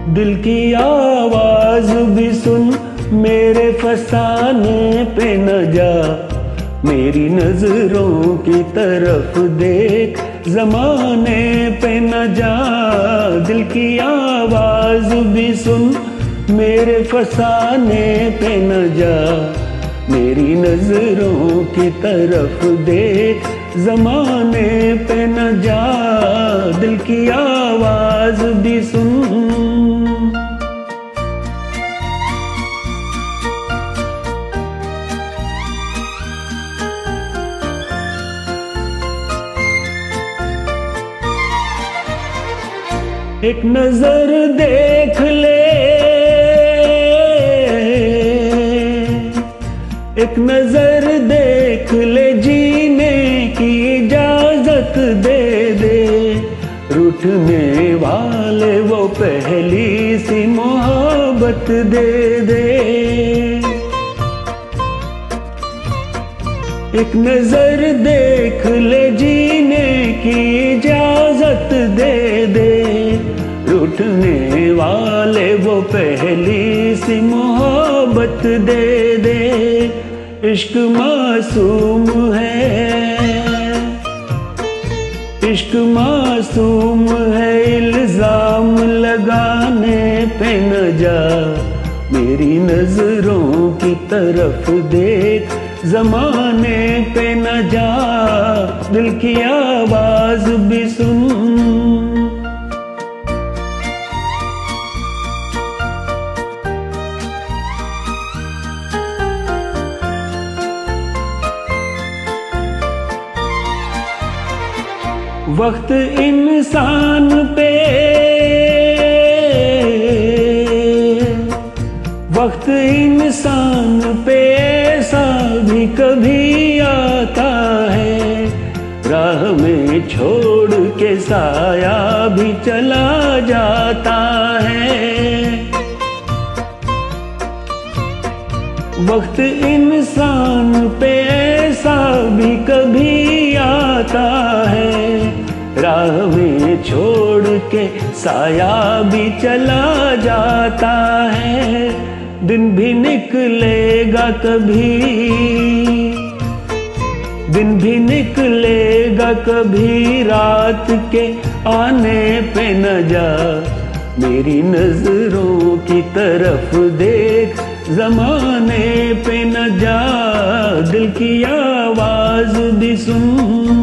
दिल की आवाज भी सुन, मेरे फसाने पे न जा, मेरी नजरों की तरफ देख, जमाने पे न जा। दिल की आवाज भी सुन, मेरे फसाने पे न जा, मेरी नजरों की तरफ देख, जमाने पे न जा। दिल की आवाज भी सुन। एक नजर देख ले, एक नजर देख ले, जीने की इजाजत दे दे, रूठने वाले वो पहली सी मोहब्बत दे दे। एक नजर देख ले, जीने की इजाजत दे दे, रूठने वाले वो पहली सी मोहब्बत दे दे। इश्क मासूम है, इश्क मासूम है, इल्जाम लगाने पे न जा, मेरी नजरों की तरफ देख, जमाने पे न जा। दिल की आवाज भी सुन। वक्त इंसान पे, वक्त इंसान पे ऐसा भी कभी आता है, राह में छोड़ के साया भी चला जाता है। वक्त इंसान पे ऐसा भी कभी आता है, राह में छोड़ के साया भी चला जाता है। दिन भी निकलेगा कभी, दिन भी निकलेगा कभी, रात के आने पे न जा, मेरी नजरों की तरफ देख, जमाने पे न जा। दिल की आवाज भी सुन।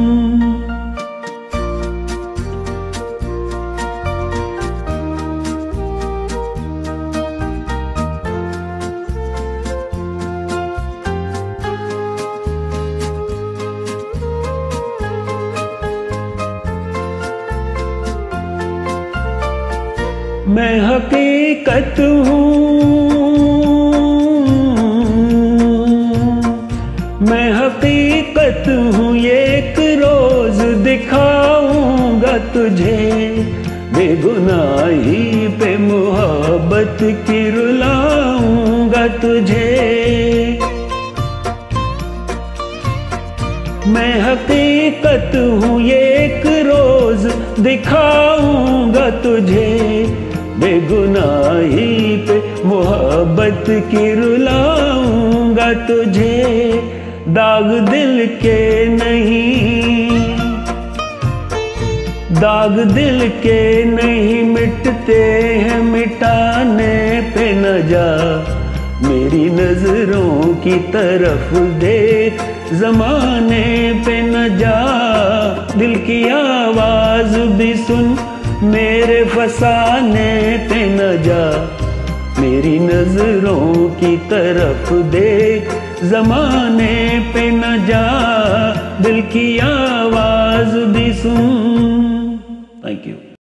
मैं हकीकत हूँ, मैं हकीकत हूँ, ये एक रोज दिखाऊंगा तुझे, बेगुनाही पे मोहब्बत की रुलाऊंगा तुझे। मैं हकीकत हूँ, ये एक रोज दिखाऊंगा तुझे, बेगुनाही पे मोहब्बत की रुलाऊंगा तुझे। दाग दिल के नहीं, दाग दिल के नहीं, मिटते हैं मिटाने पे न जा, मेरी नजरों की तरफ देख, जमाने पे न जा। दिल की आवाज भी सुन, मेरे फसाने पे न जा, मेरी नजरों की तरफ देख, जमाने पे न जा। दिल की आवाज भी सुन। Thank you.